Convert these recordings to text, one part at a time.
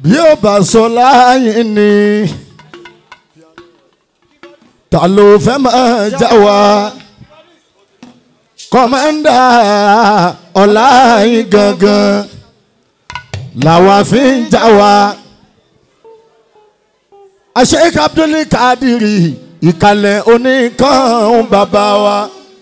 bí ó bá sọ láyé ni ta ló fẹ́ máa já wa kọ́mẹ́ndà ọláyìn gangan làwa fi ń já wa. Sheikh Abdul Kadiri ìkàlẹ̀ oníkan bàbá wa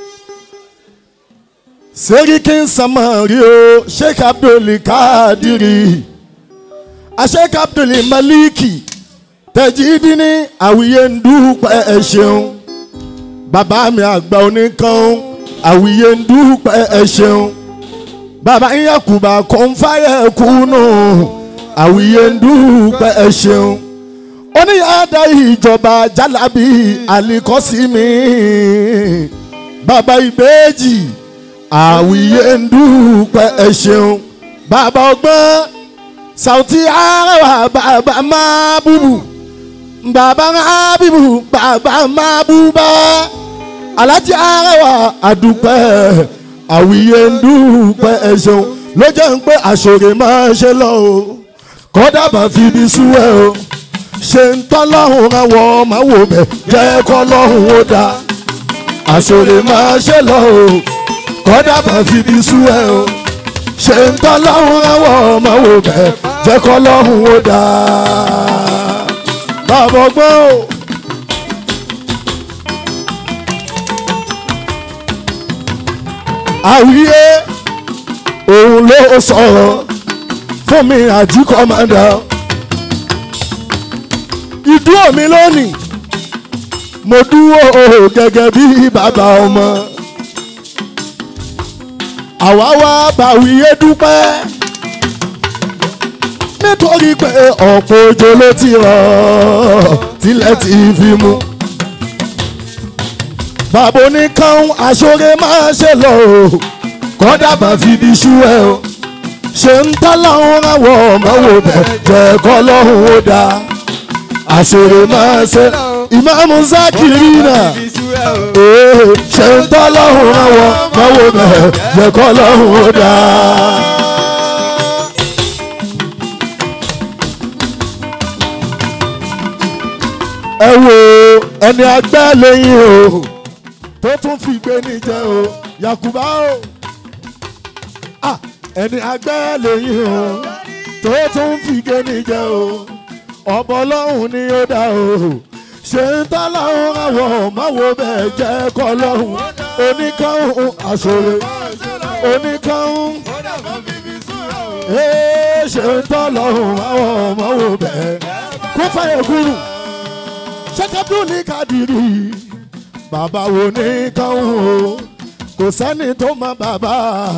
Seriki Samari o Sheikh Abdul Kadiri Sheikh Abdul Maliki Tajidini àwíyé ń dúpẹ́ ẹ ṣeun bàbá mi àgbà oníkan àwíyé ń dúpẹ́ ẹ ṣeun bàbá Yakuba kọ́ńfàyẹ kùnú àwíyé ń dúpẹ́ ẹ ṣeun oníyàdá ìjọba Jalabi Alikọ́símì bàbá ìbejì àwíyé ń dúpẹ́ ẹ ṣeun bàbá ọgbọ́n Sauti Arewa bàbá Mabubu bàbá Habibu bàbá Mabuba Alhaji Arewa àdúpẹ́ àwíyé ń dúpẹ́ ẹ ṣeun ló jẹ́ ń pé àṣòrè máa ṣe lọ o kọ́dà bá fi ibi sú ẹ o ṣe ń tọ́lọ́hún àwọn máa wò bẹ̀ jẹ́ kọ́ lọ́hún ó dá àṣòrè máa ṣe lọ o kọ́dà bá fi ibi sú ẹ o ṣe ń tọ́lọ́hún àwọn máa wò bẹ̀ jẹ́ kọ́ lọ́hún ó dá bàbá ọgbọ́n o. Àwíyé òun ló sọ̀rọ̀ fún mi Àjí kọ́mọ́dà ìdúró mi lónìí mo dúró gẹ́gẹ́ bí bàbá ọmọ àwa wá bàwíyé dúpẹ́ nítorí pé ọ̀pọ̀ òjò ló ti rọ̀ tilẹ̀ ti fi mú bàbá oníkan àṣọrẹ máa ṣe lọ o kọ́dà bá fi di ṣú ẹ o ṣe ń tà láwọn àwọ̀ ọmọwò bẹ̀ jẹ́ kọ́ lọ́hùn ó dá àṣọrẹ máa ṣe Ìmáàmù Zakirina ṣe ń tà láwọn àwọ̀ ọmọwò bẹ̀ jẹ́ kọ́ lọ́hùn ó dá. ẹ wo ẹni agbẹ́ lẹ́yìn o tó tún fi gbé níjẹ o Yakuba o ẹni agbẹ́ lẹ́yìn o tó tún fi gbé níjẹ o ọ̀bọ lọ́hùn ni ó dá o ṣe ń tà láwọn àwọ̀ máwo bẹ́ẹ̀ jẹ́ kọ́ lọ́hùn oníkàhùn àṣọrẹ oníkàhùn ṣe ń tà láwọn àwọ̀ máwo bẹ́ẹ̀ kó fàyè kúrú Sheikh Abdul Kadiri bàbá wo ní káwọn o kò sẹ́ni tó mọ bàbá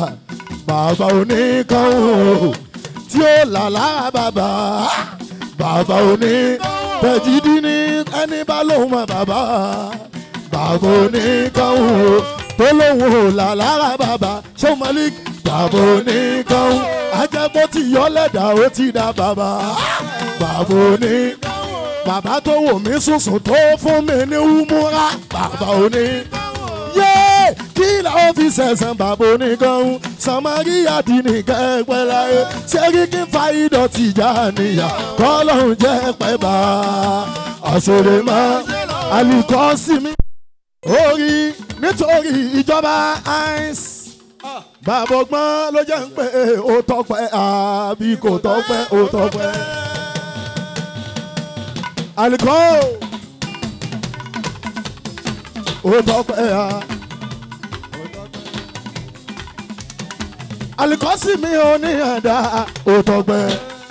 oníkan o tí ó là lára bàbá oní Tajidini ẹni bá lóun mọ bàbá oníkan o tó lóun ò là lára bàbá Sheikh Malik bàbá oníkan o ajẹ́bó ti yọ lẹ́dà ó ti dá bàbá oníkan bàbá tó wò mí sùnsùn tó fún mi ní umura bàbá oníkan yé kí làwọn fi ṣẹ̀ṣẹ̀ bàbá oníkan Samaria di nìkan ẹgbẹ́ láyé Seriki fa ìdọ̀tí ìjà níyà kọ́lọ́hún jẹ́ pẹ́ bá àṣọrẹ mọ́ Alikọ́símì orí nítorí ìjọba ice bàbá ọgbọ́n ló jẹ́ ń pè ó tọ́pẹ́ àbí kò tọ́pẹ́ ó tọ́pẹ́. Alikọ́ ó tọ́pẹ́ ya Alikọ́símì ò ní ẹ̀dá ó tọ́pẹ́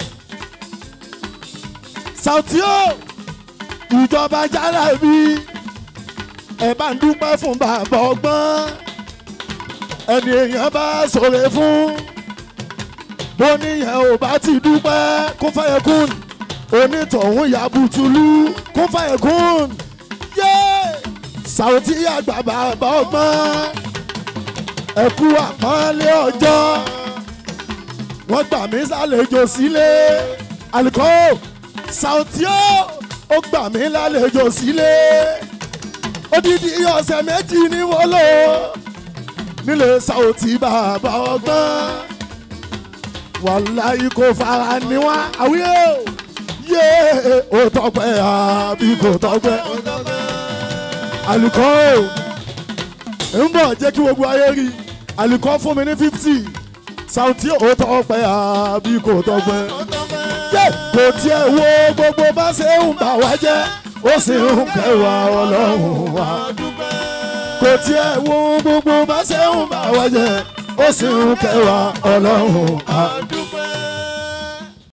Sauti o ìjọba Jalabi ẹ bá ń dúpẹ́ fún bàbá ọgbọ́n ẹni èèyàn bá sọ̀rọ̀ fún bó níyẹn ò bá ti dúpẹ́ kó fẹ́ kún onítọ̀hún ya bùtùlù kún fàyè kún yé Sauti àgbà bàbá ọgbọ́n ẹ̀kú àpọ́nlé ọjọ́ wọ́n gbà mí sálejò sílé Alikọ́ Sauti ó gbà mí lálejò sílé odidi ọ̀sẹ̀ méjì ní wọ́n lò nílé Sauti bàbá ọgbọ́n wàláyé kò fara ní wá àwíyé yé ó tọpẹ́ àbí kò tọpẹ́ àlùkò ń bọ̀ jẹ́ kí gbogbo ayé rí àlùkò fún mi ní 50 Saoty ó tọpẹ́ àbí kò tọpẹ́ kò tiẹ̀ wo gbogbo bá ṣe ń bà wá jẹ́ ó sì ń kẹwàá ọlọ́run wa kò tiẹ̀ wo gbogbo bá ṣe ń bà wá jẹ́ ó sì ń kẹwàá ọlọ́run wa.